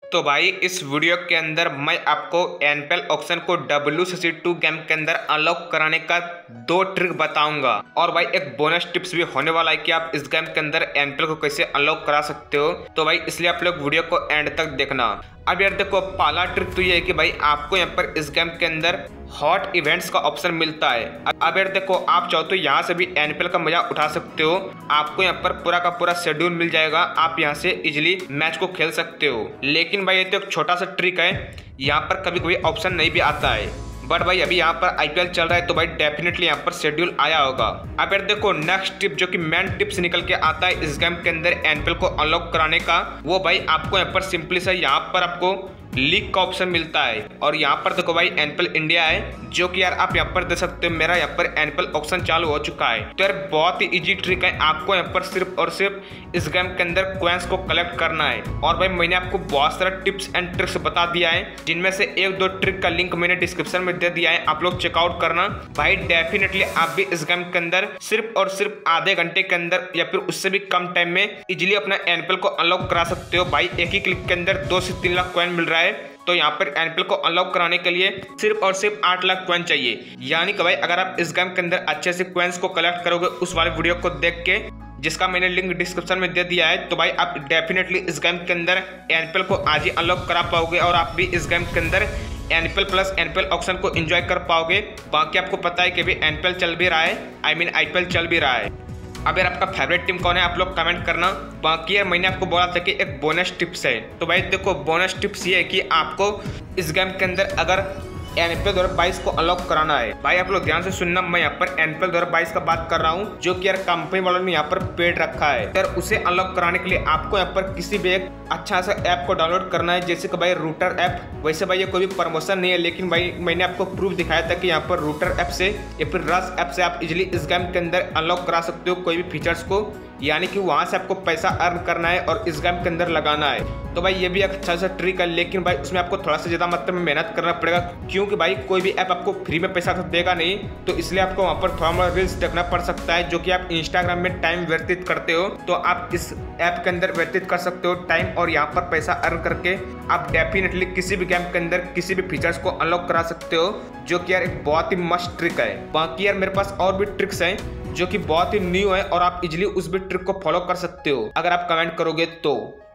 तो भाई इस वीडियो के अंदर मैं आपको एनपीएल ऑक्शन को WCC2 गेम के अंदर अनलॉक कराने का 2 ट्रिक बताऊंगा और भाई एक बोनस टिप्स भी होने वाला है कि आप इस गेम के अंदर एनपीएल को कैसे अनलॉक करा सकते हो। तो भाई इसलिए आप लोग वीडियो को एंड तक देखना। अब यार देखो, पहला ट्रिक तो ये है कि भाई आपको यहाँ पर इस गेम के अंदर हॉट इवेंट्स का ऑप्शन मिलता है। अब यार देखो, आप चाहो तो यहाँ से भी एनपीएल का मजा उठा सकते हो। आपको यहाँ पर पूरा का पूरा शेड्यूल मिल जाएगा, आप यहाँ से इजीली मैच को खेल सकते हो। लेकिन भाई ये तो एक छोटा सा ट्रिक है, यहाँ पर कभी कभी ऑप्शन नहीं भी आता है। बट भाई अभी यहाँ पर आईपीएल चल रहा है तो भाई डेफिनेटली यहाँ पर शेड्यूल आया होगा। अब यार देखो, नेक्स्ट टिप जो कि मेन टिप्स निकल के आता है इस गेम के अंदर एनपीएल को अनलॉक कराने का, वो भाई आपको यहाँ पर सिंपली से यहाँ पर आपको लीग का ऑप्शन मिलता है। और यहाँ पर देखो भाई एनपीएल इंडिया है, जो कि यार आप यहाँ पर देख सकते हो मेरा यहाँ पर एनपीएल ऑप्शन चालू हो चुका है। तो यार बहुत ही इजी ट्रिक है, आपको यहाँ पर सिर्फ और सिर्फ इस गेम के अंदर कॉइंस को कलेक्ट करना है। और भाई मैंने आपको बहुत सारा टिप्स एंड ट्रिक्स बता दिया है, जिनमें से 1-2 ट्रिक का लिंक मैंने डिस्क्रिप्शन में दे दिया है, आप लोग चेकआउट करना। भाई डेफिनेटली आप भी इस गेम के अंदर सिर्फ और सिर्फ आधे घंटे के अंदर या फिर उससे भी कम टाइम में इजिली अपना एनपीएल को अनलॉक करा सकते हो। भाई एक ही क्लिक के अंदर 2 से 3 लाख कॉइन मिल रहा है। तो यहाँ पर एनपीएल को अनलॉक कराने के लिए सिर्फ और सिर्फ 8 लाख कॉइन चाहिए। यानी कि भाई अगर आप इस गेम के अंदर अच्छे से कॉइन्स को कलेक्ट करोगे उस वाले वीडियो को देख के, जिसका मैंने लिंक डिस्क्रिप्शन में दे दिया है, तो भाई आप डेफिनेटली इस गेम के अंदर एनपीएल को आज ही अनलॉक करा पाओगे और आप भी इस गेम के अंदर एनपीएल प्लस एनपीएल ऑप्शन को एंजॉय कर पाओगे। बाकी आपको पता है कि भी एनपीएल चल भी रहा है, आईपीएल चल भी रहा है। अब यार आपका फेवरेट टीम कौन है आप लोग कमेंट करना। बाकी यार मैंने आपको बोला था कि एक बोनस टिप्स है, तो भाई देखो बोनस टिप्स ये है कि आपको इस गेम के अंदर अगर एनपीएल 2022 को अनलॉक कराना है, भाई आप लोग ध्यान से सुनना, मैं यहाँ पर एनपीएल 2022 का बात कर रहा हूँ, जो कि यार कंपनी वालों ने यहाँ पर पेड रखा है। यार उसे अनलॉक कराने के लिए आपको यहाँ पर किसी भी एक अच्छा सा ऐप को डाउनलोड करना है, जैसे कि भाई रूटर ऐप। वैसे भाई ये कोई भी प्रमोशन नहीं है, लेकिन भाई मैंने आपको प्रूफ दिखाया था कि यहाँ पर रूटर ऐप से या फिर रस ऐप से आप इजिली इस गेम के अंदर अनलॉक करा सकते हो कोई भी फीचर्स को। यानी कि वहाँ से आपको पैसा अर्न करना है और इस गेम के अंदर लगाना है। तो भाई ये भी एक अच्छा सा ट्रिक है, लेकिन भाई उसमें आपको थोड़ा सा ज़्यादा मात्रा में मेहनत करना पड़ेगा, क्योंकि भाई कोई भी ऐप आपको फ्री में पैसा तो देगा नहीं। तो इसलिए आपको वहाँ पर थोड़ा मोड़ा रील्स देखना पड़ सकता है, जो कि आप इंस्टाग्राम में टाइम व्यतीत करते हो, तो आप इस ऐप के अंदर व्यतीत कर सकते हो टाइम और यहाँ पर पैसा अर्न करके आप डेफिनेटली किसी भी गेम के अंदर किसी भी फीचर्स को अनलॉक करा सकते हो, जो कि यार एक बहुत ही मस्त ट्रिक है। बाकी यार मेरे पास और भी ट्रिक्स हैं जो कि बहुत ही न्यू है और आप इजिली उस भी ट्रिक को फॉलो कर सकते हो अगर आप कमेंट करोगे तो।